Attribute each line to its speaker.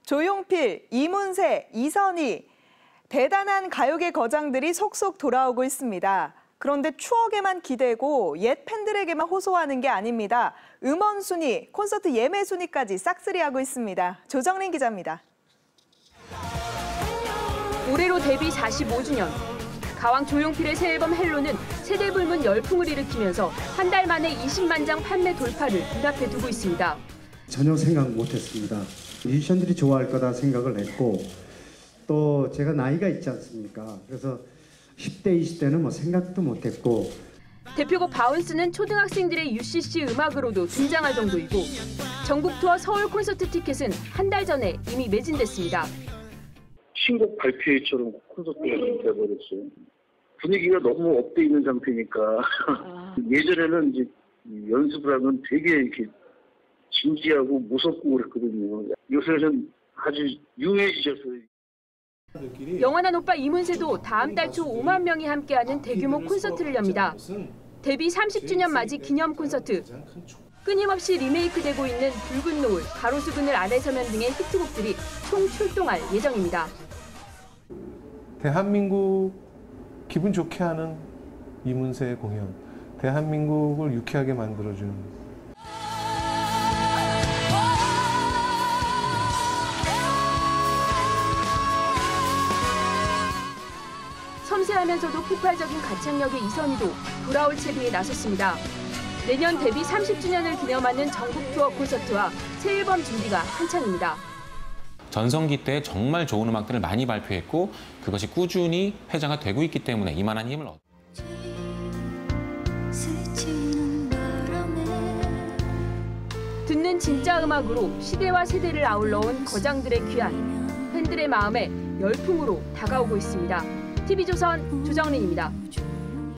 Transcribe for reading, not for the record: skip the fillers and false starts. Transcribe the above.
Speaker 1: 조용필, 이문세, 이선희. 대단한 가요계 거장들이 속속 돌아오고 있습니다. 그런데 추억에만 기대고 옛 팬들에게만 호소하는 게 아닙니다. 음원 순위, 콘서트 예매 순위까지 싹쓸이하고 있습니다. 조정린 기자입니다.
Speaker 2: 올해로 데뷔 45주년. 가왕 조용필의 새 앨범 헬로는 세대 불문 열풍을 일으키면서 한 달 만에 20만 장 판매 돌파를 눈앞에 두고 있습니다.
Speaker 3: 전혀 생각 못했습니다. 뮤지션들이 좋아할 거다 생각을 했고 또 제가 나이가 있지 않습니까? 그래서 10대, 20대는 뭐 생각도 못했고
Speaker 2: 대표곡 바운스는 초등학생들의 UCC 음악으로도 등장할 정도이고 전국 투어 서울 콘서트 티켓은 한 달 전에 이미 매진됐습니다.
Speaker 4: 신곡 발표회처럼 콘서트가 돼버렸어요. 분위기가 너무 업돼 있는 상태니까 예전에는 이제 연습을 하면 되게 이렇게 진지하고 무섭고 그랬거든요. 요새는 아주 유해지셨어요.
Speaker 2: 영원한 오빠 이문세도 다음 달 초 5만 명이 함께하는 대규모 콘서트를 엽니다. 데뷔 30주년 맞이 기념 콘서트. 끊임없이 리메이크되고 있는 붉은 노을, 가로수 그늘 아래 서면 등의 히트곡들이 총 출동할 예정입니다.
Speaker 5: 대한민국 기분 좋게 하는 이문세의 공연, 대한민국을 유쾌하게 만들어주는
Speaker 2: 섬세하면서도 폭발적인 가창력의 이선희도 돌아올 채비에 나섰습니다. 내년 데뷔 30주년을 기념하는 전국 투어 콘서트와 새 앨범 준비가 한창입니다.
Speaker 6: 전성기 때 정말 좋은 음악들을 많이 발표했고 그것이 꾸준히 회자가 되고 있기 때문에 이만한 힘을 얻.
Speaker 2: 듣는 진짜 음악으로 시대와 세대를 아울러온 거장들의 귀환. 팬들의 마음에 열풍으로 다가오고 있습니다. TV조선 조정린입니다.